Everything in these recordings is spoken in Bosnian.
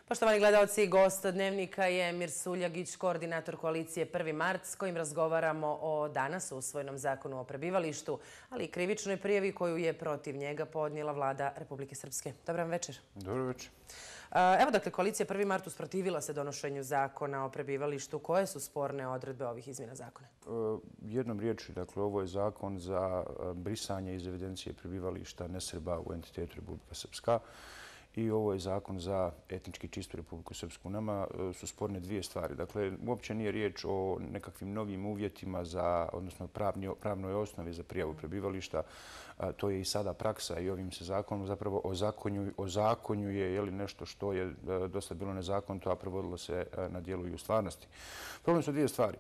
Poštovani gledalci, gost Dnevnika je Emir Suljagić, koordinator koalicije 1. mart, s kojim razgovaramo o danas usvojenom zakonu o prebivalištu, ali i krivičnoj prijavi koju je protiv njega podnijela vlada Republike Srpske. Dobar vam večer. Dobro večer. Evo, dakle, koalicija 1. mart usprotivila se donošenju zakona o prebivalištu. Koje su sporne odredbe ovih izmjena zakona? Jednom riječju, dakle, ovo je zakon za brisanje iz evidencije prebivališta nesrba u entitetu Republika Srpska. I ovo je zakon za etnički čistu Republiku Srpsku. Nama su sporne dvije stvari. Dakle, uopće nije riječ o nekakvim novim uvjetima za, odnosno pravnoj osnovi za prijavu prebivališta. To je i sada praksa i ovim se zakonom zapravo ozakonjuje nešto što je dosta bilo nezakonito, a provodilo se na dijelu i u stvarnosti. Problem su dvije stvari.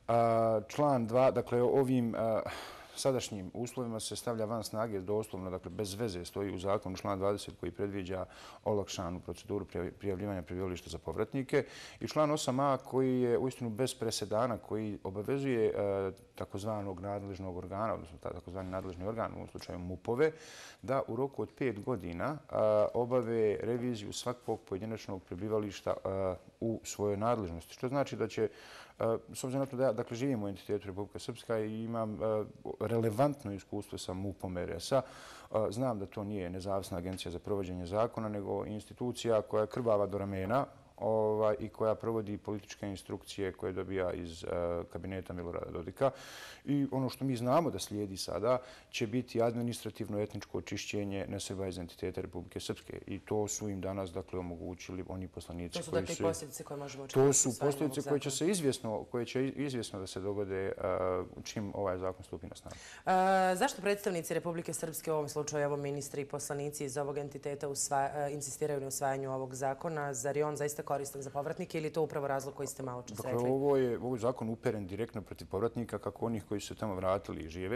Član 2, dakle, ovim sadašnjim uslovima se stavlja van snage doslovno, dakle bez veze stoji u zakonu član 20 koji predviđa olakšanu proceduru prijavljivanja prebivališta za povratnike i član 8a koji je uistinu bez presedana, koji obavezuje takozvanog nadležnog organa, odnosno takozvani nadležni organ, u ovom slučaju MUP-ove, da u roku od 5 godina obave reviziju svakog pojedinačnog prebivališta u svojoj nadležnosti. Što znači da će, s obzirom na to da dakle, živimo u entitetu Republika Srpska i imam relevantno iskustvo sa MUP-om RS-a, znam da to nije nezavisna agencija za provođenje zakona, nego institucija koja je krvava do ramena i koja provodi političke instrukcije koje dobija iz kabineta Milorada Dodika. I ono što mi znamo da slijedi sada će biti administrativno-etničko očišćenje nesrba iz entiteta Republike Srpske. I to su im danas dakle omogućili oni poslanici koji su... To su dakle posljedice koje možemo očekivati. To su posljedice koje će izvjesno da se dogode čim ovaj zakon stupi na snagu. Zašto predstavnici Republike Srpske, u ovom slučaju evo ministri i poslanici iz ovog entiteta insistiraju na usvajanju ovog zakona? Zar je on zaista koristan za povratnike ili je to upravo razlog koji ste malo čas rekli? Dakle, ovo je zakon uperen direktno protiv povratnika, kako onih koji su se tamo vratili i žive,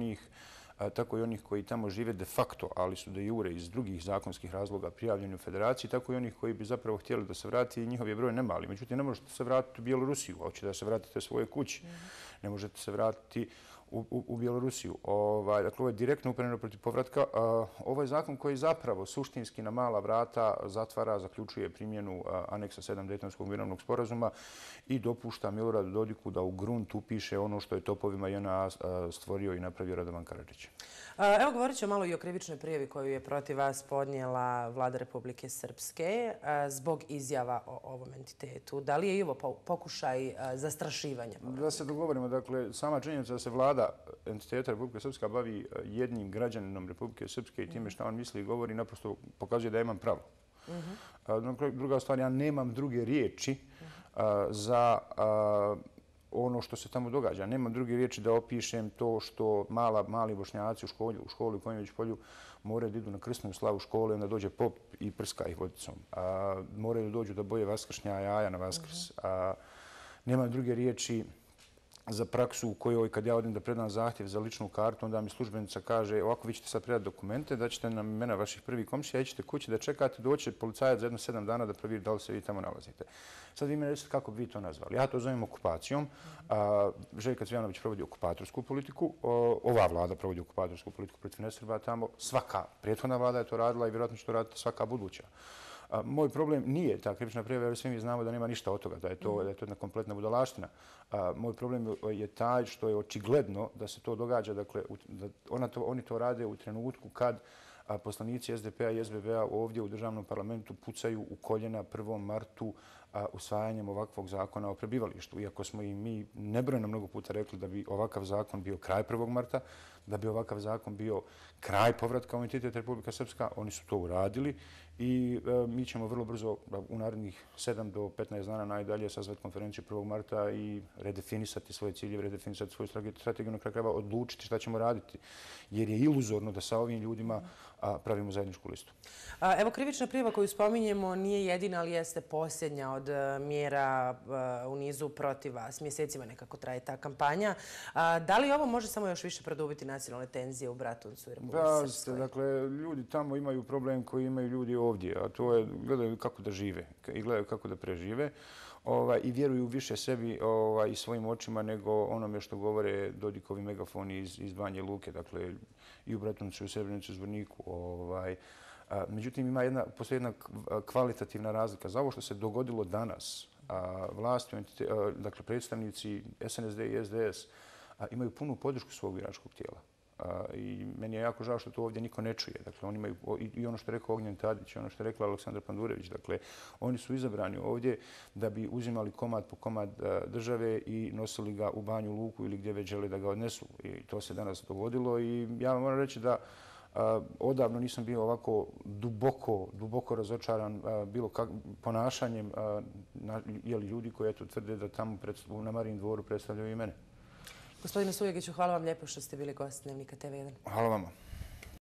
tako i onih koji tamo žive de facto, ali su de jure iz drugih zakonskih razloga prijavljeni u federaciji, tako i onih koji bi zapravo htjeli da se vrati i njihov je broj nemali. Međutim, ne možete se vratiti u Bjelorusiju, hoće da se vratite svoje kući. Ne možete se vratiti u Bjelorusiju. Dakle, ovo je direktno upereno protiv povratka. Ovo je zakon koji zapravo suštinski na mala vrata zaključuje primjenu aneksa 7 Dejtonskog mirovnog sporazuma i dopušta Miloradu Dodiku da u grunt upiše ono što je topovima JNA stvorio i napravio Radovan Karadžić. Evo, govorit ću malo i o krivičnoj prijavi koju je protiv vas podnijela vlada Republike Srpske zbog izjava o ovom entitetu. Da li je i ovo pokušaj zastrašivanja? Da se dogovorimo, dakle, sama činjenica da se vlada entiteta Republike Srpska bavi jednim građaninom Republike Srpske i time što on misli i govori, naprosto pokazuje da imam pravo. Druga stvar, ja nemam druge riječi za ono što se tamo događa. Nemam druge riječi da opišem to što mali Bošnjaci u školi u Konjević polju moraju da idu na krsnu slavu škole, onda dođe pop i prska ih vodicom. Moraju da dođu da boje vaskršnja jaja na Vaskrs. Nemam druge riječi za praksu u kojoj kad ja odem da predam zahtjev za ličnu kartu, onda mi službenica kaže ovako vi ćete sad predati dokumente, daćete nam imena vaših prvih komšija, ićete kući da čekate, doće policajac za jedno 7 dana da provjeri da li se vi tamo nalazite. Sad vi mene recite kako bi vi to nazvali. Ja to zovem okupacijom. Željka Cvijanović provodi okupatorsku politiku. Ova vlada provodi okupatorsku politiku protiv nesrba tamo. Svaka prethodna vlada je to radila i vjerojatno će to raditi svaka buduća. Moj problem nije ta krivična prijava, jer svi mi znamo da nema ništa od toga, da je to jedna kompletna budalaština. Moj problem je taj što je očigledno da se to događa, dakle, oni to rade u trenutku kad poslanici SDP-a i SBB-a ovdje u državnom parlamentu pucaju u koljena 1. martu usvajanjem ovakvog zakona o prebivalištu. Iako smo i mi nebrojeno mnogo puta rekli da bi ovakav zakon bio kraj 1. marta, da bi ovakav zakon bio kraj povratka u entitet Republika Srpska, oni su to uradili i mi ćemo vrlo brzo u narednih 7 do 15 dana najdalje sazvati konferenciju 1. marta i redefinisati svoje ciljeve, redefinisati svoju strategiju, na kraju krajeva odlučiti šta ćemo raditi. Jer je iluzorno da sa ovim ljudima pravimo zajedničku listu. Evo, krivična prijava koju spominjemo nije jedina, ali jeste posljednja od mjera u nizu protiv vas. Mjesecima nekako traje ta kampanja. Da li ovo može samo još više produbiti nacionalne tenzije u Bratuncu i Republike Srpskoj? Dakle, ljudi tamo imaju problem koji imaju ljudi ovdje, a to je gledaju kako da žive i gledaju kako da prežive i vjeruju više sebi i svojim očima nego onome što govore Dodikovi megafoni iz Banje Luke, dakle i u Bratuncu, i u Srebrenicu, i u Zvorniku. Međutim, postoji jedna kvalitativna razlika. Za ovo što se dogodilo danas, vlasti, dakle predstavnici SNSD i SDS imaju punu podršku svog biračkog tijela. I meni je jako žao što to ovdje niko ne čuje. Dakle, oni imaju i ono što je rekao Ognjen Tadić, i ono što je rekla Aleksandra Pandurević. Dakle, oni su izabrani ovdje da bi uzimali komad po komad države i nosili ga u Banju Luku ili gdje već žele da ga odnesu. I to se danas dogodilo i ja vam moram reći da odavno nisam bio ovako duboko razočaran bilo ponašanjem ljudi koji tvrde da tamo na Marijin dvoru predstavljaju i mene. Gospodine Sujegiću, hvala vam lijepo što ste bili gost Dnevnika TV1. Hvala vama.